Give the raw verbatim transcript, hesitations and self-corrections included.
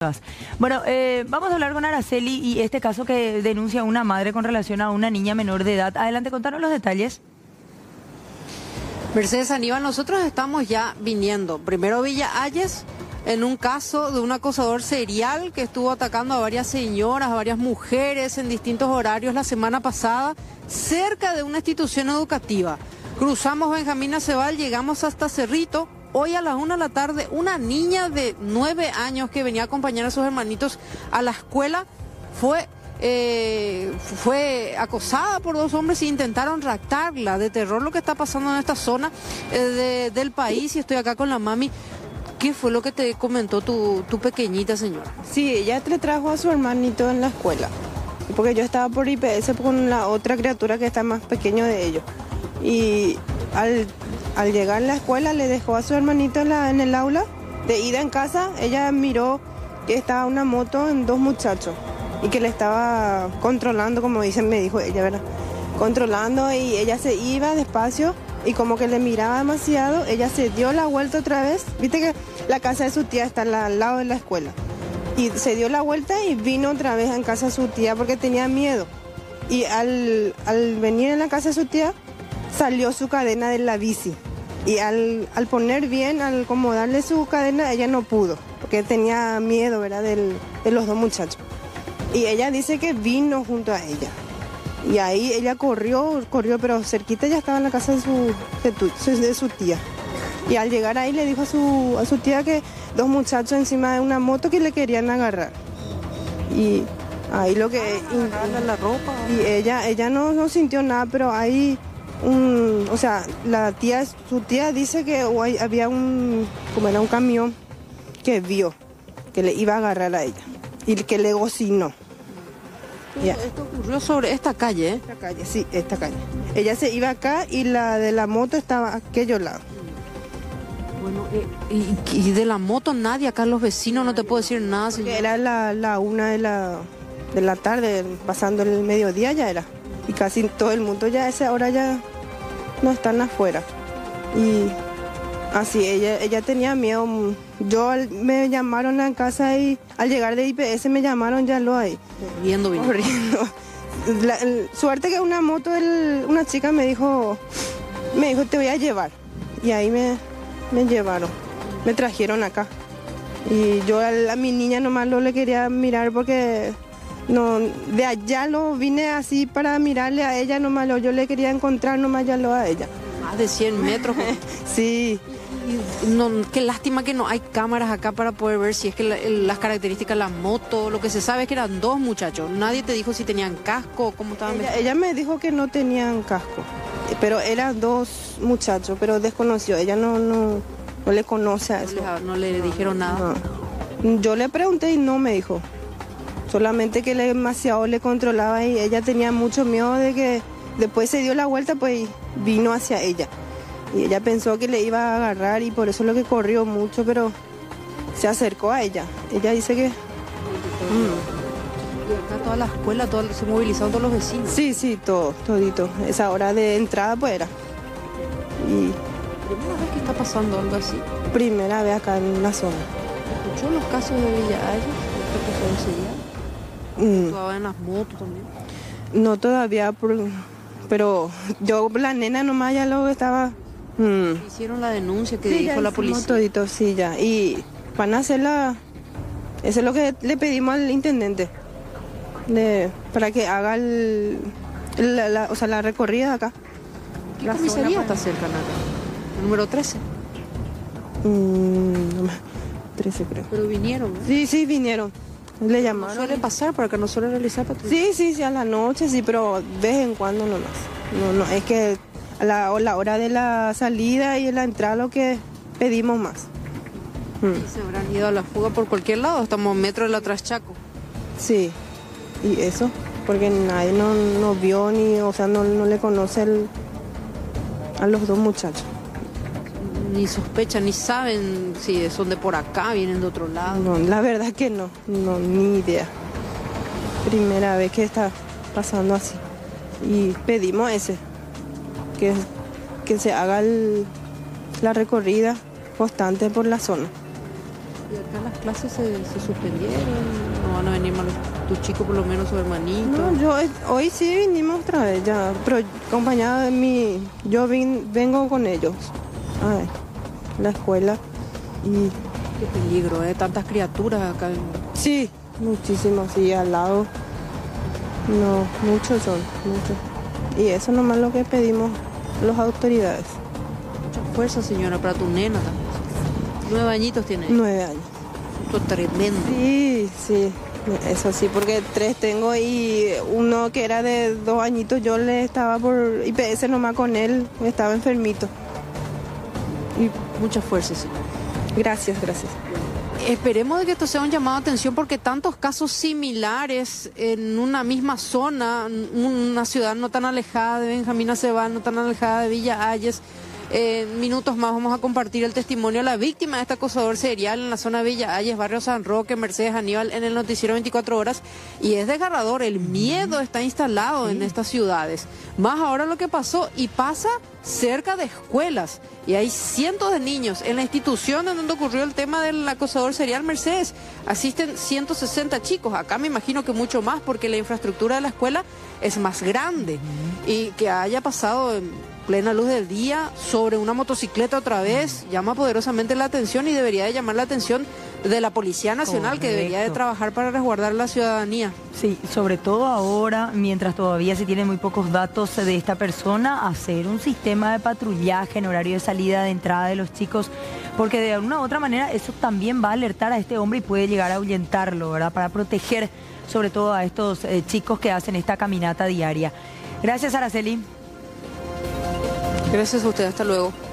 Bueno, eh, vamos a hablar con Araceli y este caso que denuncia una madre con relación a una niña menor de edad. Adelante, contanos los detalles. Mercedes Aníbal, nosotros estamos ya viniendo. Primero Villa Hayes, en un caso de un acosador serial que estuvo atacando a varias señoras, a varias mujeres en distintos horarios la semana pasada, cerca de una institución educativa. Cruzamos Benjamín Acebal, llegamos hasta Cerrito. Hoy a las una de la tarde, una niña de nueve años que venía a acompañar a sus hermanitos a la escuela fue, eh, fue acosada por dos hombres e intentaron raptarla. De terror lo que está pasando en esta zona eh, de, del país, y estoy acá con la mami. ¿Qué fue lo que te comentó tu, tu pequeñita señora? Sí, ella le trajo a su hermanito en la escuela, porque yo estaba por I P S con la otra criatura que está más pequeño de ellos. Y al, al llegar a la escuela le dejó a su hermanito en, la, en el aula. De ida en casa, ella miró que estaba una moto en dos muchachos y que le estaba controlando, como dicen, me dijo ella, ¿verdad? Controlando, y ella se iba despacio y como que le miraba demasiado, ella se dio la vuelta otra vez. Viste que la casa de su tía está al lado de la escuela. Y se dio la vuelta y vino otra vez en casa de su tía porque tenía miedo. Y al, al venir en la casa de su tía, salió su cadena de la bici. Y al, al poner bien, al acomodarle su cadena, ella no pudo, porque tenía miedo, ¿verdad?, Del, de los dos muchachos. Y ella dice que vino junto a ella. Y ahí ella corrió, corrió, pero cerquita ya estaba en la casa de su, de, tu, de su tía. Y al llegar ahí le dijo a su, a su tía que dos muchachos encima de una moto que le querían agarrar. Y ahí lo que... Ah, y, la ropa. Y ella, ella no, no sintió nada, pero ahí... Un, o sea, la tía, su tía dice que había un, como era un camión que vio, que le iba a agarrar a ella y que le gocinó. Esto, esto ocurrió sobre esta calle, ¿eh? Esta calle, sí, esta calle. Ella se iba acá y la de la moto estaba a aquello lado. Bueno, eh, y, y de la moto nadie, acá los vecinos no te puedo decir nada. Porque era la, la una de la, de la tarde, pasando el mediodía ya era. Y casi todo el mundo ya a esa hora ya no están afuera. Y así, ella, ella tenía miedo. Yo me llamaron a casa y al llegar de I P S me llamaron ya lo ahí. Corriendo, vino. Corriendo. La, el, suerte que una moto, el, una chica me dijo, me dijo, te voy a llevar. Y ahí me, me llevaron, me trajeron acá. Y yo a, a mi niña nomás lo le quería mirar porque... No, de allá lo vine así para mirarle a ella nomás, lo, yo le quería encontrar nomás ya lo a ella. Más de cien metros. Sí. Y no, qué lástima que no hay cámaras acá para poder ver si es que la, el, las características de la moto, lo que se sabe es que eran dos muchachos. Nadie te dijo si tenían casco o cómo estaban ella, ella me dijo que no tenían casco, pero eran dos muchachos, pero desconoció, ella no, no, no le conoce a eso. No le, no le dijeron nada. No. Yo le pregunté y no me dijo. Solamente que le, demasiado le controlaba y ella tenía mucho miedo de que después se dio la vuelta, pues vino hacia ella. Y ella pensó que le iba a agarrar y por eso lo que corrió mucho, pero se acercó a ella. Ella dice que... Mm. Y acá toda la escuela, todo, se movilizaron todos los vecinos. Sí, sí, todo, todito. Esa hora de entrada pues era. Y... ¿Primera vez que está pasando algo así? Primera vez acá en la zona. ¿Escuchó los casos de Villa Hayes? ¿Qué pasó ese día? Mm. ¿Todavía en las motos también? No todavía, por, pero yo, la nena nomás ya lo estaba... Mm. Hicieron la denuncia que sí, dijo la policía. Todito, sí, ya. Y van a hacer la... Eso es lo que le pedimos al intendente. De, para que haga el, la, la, o sea, la recorrida acá. ¿Qué la comisaría está cerca, Nata? El número trece. Mm, trece creo. Pero vinieron, ¿no? Sí, sí, vinieron. Le llamaron. ¿No suele pasar para que no suele realizar patrulla? Sí, sí, sí, a la noche, sí, pero de vez en cuando nomás. No, no, es que a la, a la hora de la salida y la entrada lo que pedimos más. Mm. ¿Se habrán ido a la fuga por cualquier lado? Estamos metro de la Traschaco. Sí, y eso, porque nadie no, no vio ni, o sea, no, no le conoce el, a los dos muchachos. Ni sospechan, ni saben si son de por acá, vienen de otro lado. No, la verdad que no, no, ni idea. Primera vez que está pasando así. Y pedimos ese, que, que se haga el, la recorrida constante por la zona. ¿Y acá las clases se, se suspendieron? ¿No van a venir más los- tus chicos, por lo menos su hermanito? No, yo eh, hoy sí vinimos otra vez, ya, pero acompañada de mi, yo vin- vengo con ellos a la escuela y Qué peligro, ¿eh? Tantas criaturas acá. en- sí, muchísimos, sí, al lado, no, muchos son, muchos. Y eso nomás lo que pedimos las autoridades, Mucha fuerza, señora, para tu nena también. Nueve añitos tiene. nueve años. Esto es tremendo. Sí, sí, eso sí, porque tres tengo y uno que era de dos añitos, yo le estaba por I P S nomás con él, estaba enfermito. Y Mucha fuerza, señora. gracias, gracias. Esperemos de que esto sea un llamado de atención porque tantos casos similares en una misma zona, una ciudad no tan alejada de Benjamín Acebal, no tan alejada de Villa Ayes. En minutos más vamos a compartir el testimonio de la víctima de este acosador serial en la zona de Villa Ayes, barrio San Roque, Mercedes Aníbal, en el noticiero veinticuatro horas. Y es desgarrador, el miedo está instalado en estas ciudades. Más ahora lo que pasó y pasa cerca de escuelas. Y hay cientos de niños en la institución en donde ocurrió el tema del acosador serial Mercedes. Asisten ciento sesenta chicos. Acá me imagino que mucho más porque la infraestructura de la escuela es más grande. Y que haya pasado en plena luz del día sobre una motocicleta otra vez llama poderosamente la atención y debería de llamar la atención de la Policía Nacional, que debería de Correcto. trabajar para resguardar la ciudadanía. Sí, sobre todo ahora, mientras todavía se tienen muy pocos datos de esta persona, hacer un sistema de patrullaje en horario de salida, de entrada de los chicos, porque de alguna u otra manera eso también va a alertar a este hombre y puede llegar a ahuyentarlo, ¿verdad? Para proteger sobre todo a estos eh, chicos que hacen esta caminata diaria. Gracias, Araceli. Gracias a usted, hasta luego.